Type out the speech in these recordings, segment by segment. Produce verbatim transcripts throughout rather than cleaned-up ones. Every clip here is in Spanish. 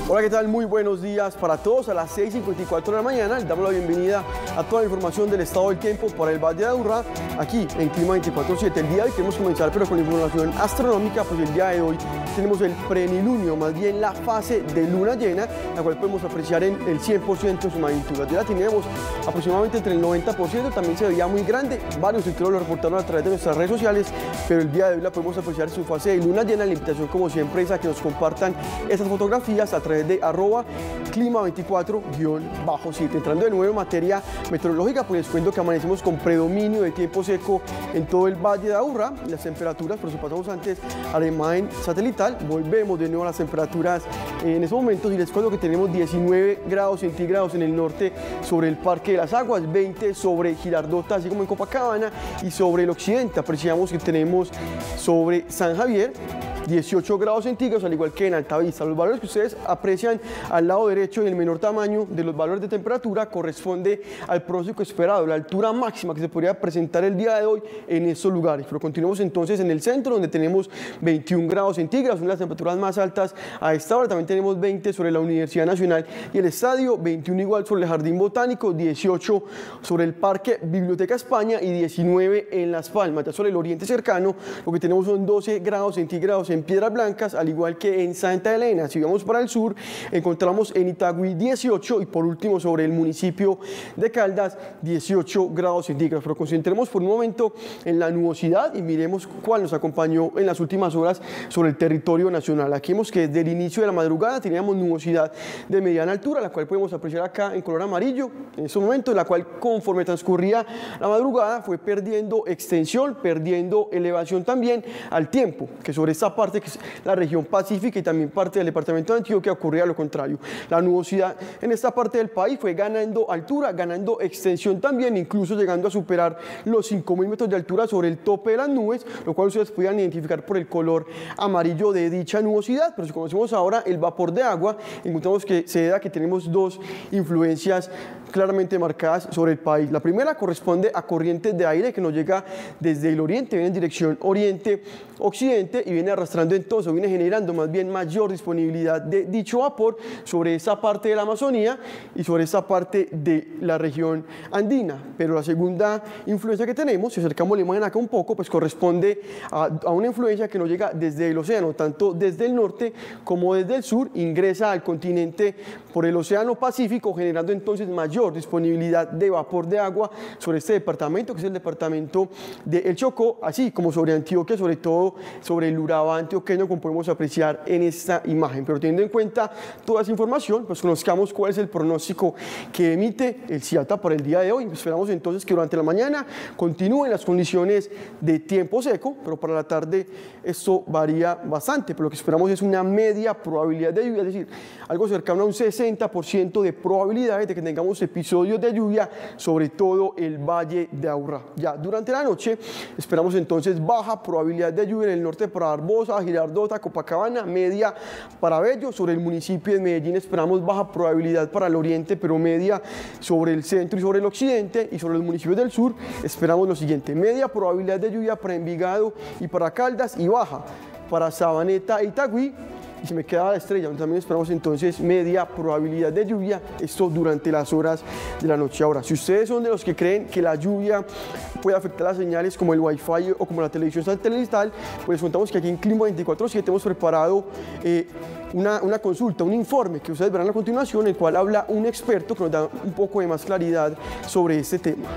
Hola, ¿qué tal? Muy buenos días para todos. A las seis y cincuenta y cuatro de la mañana les damos la bienvenida a toda la información del estado del tiempo para el Valle de Aburrá, aquí en Clima veinticuatro siete. El día de hoy queremos comenzar pero con la información astronómica, pues el día de hoy tenemos el plenilunio, más bien la fase de luna llena, la cual podemos apreciar en el cien por ciento de su magnitud. Ya la teníamos aproximadamente entre el noventa por ciento, también se veía muy grande, varios tuiteros lo reportaron a través de nuestras redes sociales, pero el día de hoy la podemos apreciar su fase de luna llena. La invitación, como siempre, es a que nos compartan estas fotografías a través de arroba clima veinticuatro bajo siete. Entrando de nuevo en materia meteorológica, pues les cuento que amanecemos con predominio de tiempo seco en todo el Valle de Aburrá. Las temperaturas, por eso pasamos antes a la imagen satelital, volvemos de nuevo a las temperaturas en esos momentos y les cuento que tenemos diecinueve grados centígrados en el norte sobre el Parque de las Aguas, veinte sobre Girardota, así como en Copacabana, y sobre el occidente apreciamos que tenemos sobre San Javier dieciocho grados centígrados, al igual que en Altavista. Los valores que ustedes aprecian al lado derecho y el menor tamaño de los valores de temperatura corresponde al pronóstico esperado, la altura máxima que se podría presentar el día de hoy en estos lugares. Pero continuamos entonces en el centro, donde tenemos veintiún grados centígrados, una de las temperaturas más altas a esta hora. También tenemos veinte sobre la Universidad Nacional y el Estadio, veintiuno igual sobre el Jardín Botánico, dieciocho sobre el Parque Biblioteca España y diecinueve en Las Palmas. Ya sobre el oriente cercano, lo que tenemos son doce grados centígrados en Piedras Blancas, al igual que en Santa Elena. Si vamos para el sur, encontramos en Itagüí dieciocho y por último sobre el municipio de Caldas dieciocho grados centígrados. Pero concentremos por un momento en la nubosidad y miremos cuál nos acompañó en las últimas horas sobre el territorio nacional. Aquí vemos que desde el inicio de la madrugada teníamos nubosidad de mediana altura, la cual podemos apreciar acá en color amarillo en este momento, la cual conforme transcurría la madrugada fue perdiendo extensión, perdiendo elevación también al tiempo, que sobre esta parte que es la región pacífica y también parte del departamento de Antioquia ocurría lo contrario. La nubosidad en esta parte del país fue ganando altura, ganando extensión también, incluso llegando a superar los cinco mil metros de altura sobre el tope de las nubes, lo cual ustedes podían identificar por el color amarillo de dicha nubosidad. Pero si conocemos ahora el vapor de agua, encontramos que se da que tenemos dos influencias claramente marcadas sobre el país. La primera corresponde a corrientes de aire que nos llega desde el oriente, viene en dirección oriente-occidente y viene arrastrando entonces, viene generando más bien mayor disponibilidad de dicho vapor sobre esa parte de la Amazonía y sobre esa parte de la región andina. Pero la segunda influencia que tenemos, si acercamos la imagen acá un poco, pues corresponde a, a una influencia que nos llega desde el océano, tanto desde el norte como desde el sur, ingresa al continente por el océano Pacífico, generando entonces mayor disponibilidad de vapor de agua sobre este departamento, que es el departamento de El Chocó, así como sobre Antioquia, sobre todo sobre el Urabá antioqueño, como podemos apreciar en esta imagen. Pero teniendo en cuenta toda esa información, pues conozcamos cuál es el pronóstico que emite el CIATA para el día de hoy. Esperamos entonces que durante la mañana continúen las condiciones de tiempo seco, pero para la tarde esto varía bastante, pero lo que esperamos es una media probabilidad de lluvia, es decir, algo cercano a un sesenta por ciento de probabilidades de que tengamos episodios de lluvia sobre todo el Valle de Aburrá. Ya durante la noche esperamos entonces baja probabilidad de lluvia en el norte para Barbosa, Girardota, Copacabana, media para Bello. Sobre el municipio de Medellín esperamos baja probabilidad para el oriente, pero media sobre el centro y sobre el occidente, y sobre los municipios del sur esperamos lo siguiente: media probabilidad de lluvia para Envigado y para Caldas y baja para Sabaneta e Itagüí. Y se me queda la estrella, también esperamos entonces media probabilidad de lluvia, esto durante las horas de la noche. Ahora, si ustedes son de los que creen que la lluvia puede afectar las señales como el Wi-Fi o como la televisión satelital, pues contamos que aquí en Clima veinticuatro siete hemos preparado eh, una, una consulta, un informe que ustedes verán a continuación, en el cual habla un experto que nos da un poco de más claridad sobre este tema.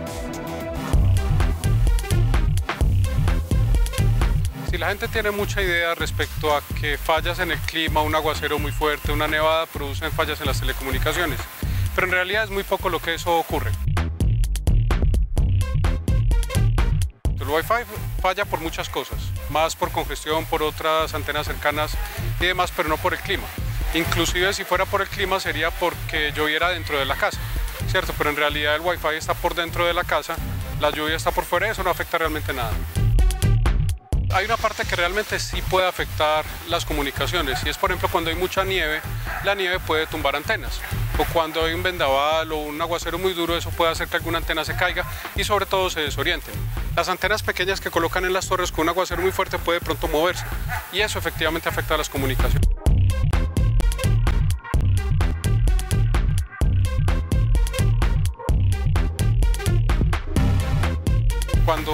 Si la gente tiene mucha idea respecto a que fallas en el clima, un aguacero muy fuerte, una nevada producen fallas en las telecomunicaciones, pero en realidad es muy poco lo que eso ocurre. El Wi-Fi falla por muchas cosas, más por congestión, por otras antenas cercanas y demás, pero no por el clima. Inclusive si fuera por el clima sería porque lloviera dentro de la casa, ¿cierto? Pero en realidad el Wi-Fi está por dentro de la casa, la lluvia está por fuera y eso no afecta realmente nada. Hay una parte que realmente sí puede afectar las comunicaciones y es, por ejemplo, cuando hay mucha nieve, la nieve puede tumbar antenas, o cuando hay un vendaval o un aguacero muy duro, eso puede hacer que alguna antena se caiga y sobre todo se desorienten. Las antenas pequeñas que colocan en las torres con un aguacero muy fuerte puede pronto moverse y eso efectivamente afecta a las comunicaciones.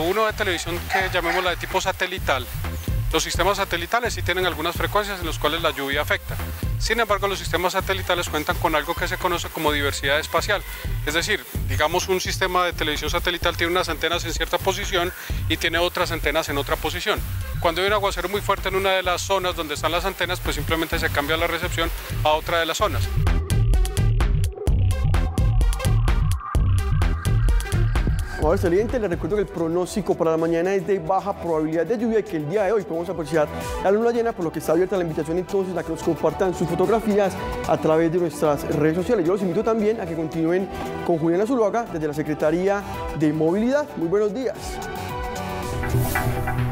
uno ve televisión que llamémosla de tipo satelital, los sistemas satelitales sí tienen algunas frecuencias en las cuales la lluvia afecta. Sin embargo, los sistemas satelitales cuentan con algo que se conoce como diversidad espacial. Es decir, digamos un sistema de televisión satelital tiene unas antenas en cierta posición y tiene otras antenas en otra posición. Cuando hay un aguacero muy fuerte en una de las zonas donde están las antenas, pues simplemente se cambia la recepción a otra de las zonas. Bueno, excelente, les recuerdo que el pronóstico para la mañana es de baja probabilidad de lluvia y que el día de hoy podemos apreciar la luna llena, por lo que está abierta la invitación entonces a que nos compartan sus fotografías a través de nuestras redes sociales. Yo los invito también a que continúen con Juliana Zuluaga desde la Secretaría de Movilidad. Muy buenos días.